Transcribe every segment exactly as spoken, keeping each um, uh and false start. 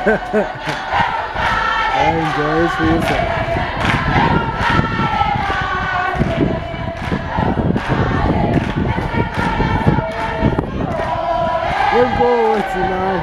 Enjoy his music. We'll go with you now.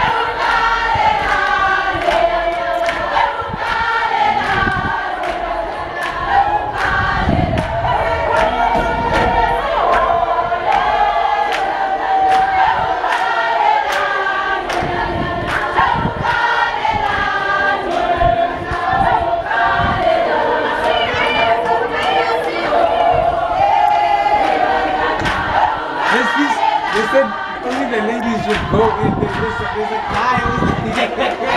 They said only the ladies should go in. There's a, there's a guy. Uh,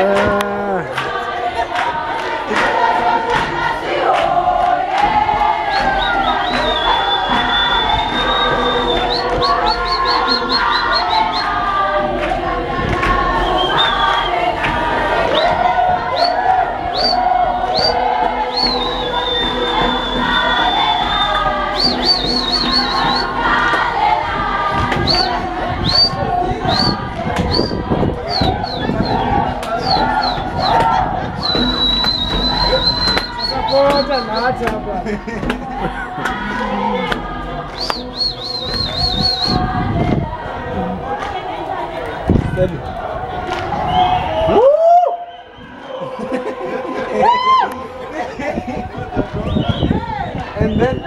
and then,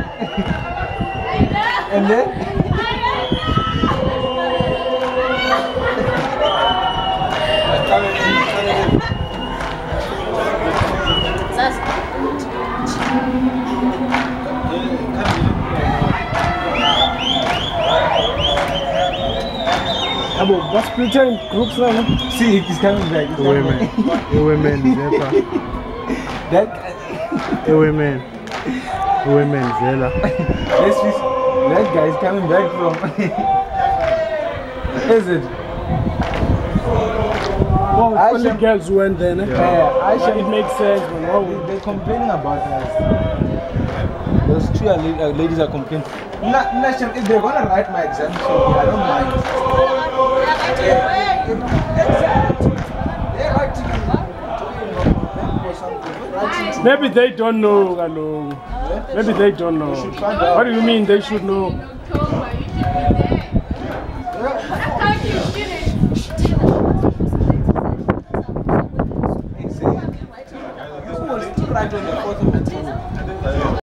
and then, Abu, what's pretend groups now? see, he's coming back. He's coming Women, back. women, Zeppa. That, Women, women, Zella. this is, that guy is coming back from. Is it? Well, I only should- girls went there. Yeah. Yeah, I But should. it makes sense. But Oh, wow. they're complaining about us. Those two are la- uh, ladies are complaining. Na- Nation, if they're gonna write my exam, so I don't mind. They're writing or something. Writing. Maybe they don't know, Galo. Maybe they don't know. should find out. What do you mean they should know? Who will still write on the fourth of October?